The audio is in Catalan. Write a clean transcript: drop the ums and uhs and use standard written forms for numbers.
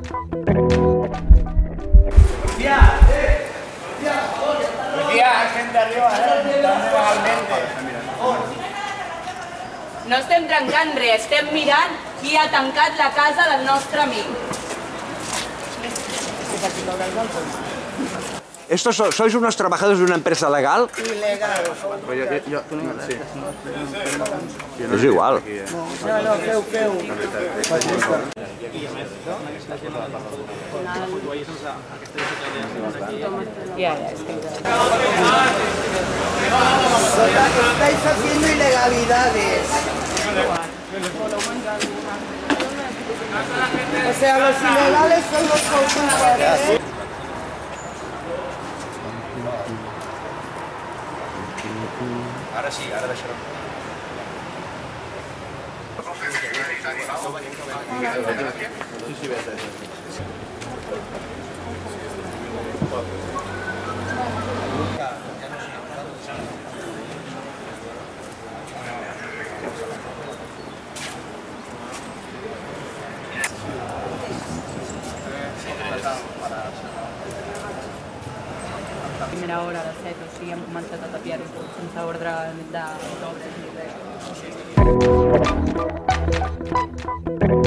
No estem trencant res, estem mirant qui ha tancat la casa del nostre amic. ¿Estos sois unos trabajadores de una empresa legal? Ilegal. Es igual. No, feu. Ja, és que... Estáis haciendo ilegalidades. O sea, los ilegales son los culpables. Ara sí, ara deixarem. Primera hora, a les 7, o sigui, hem començat a tapiar-ho sense ordre d'obres ni res.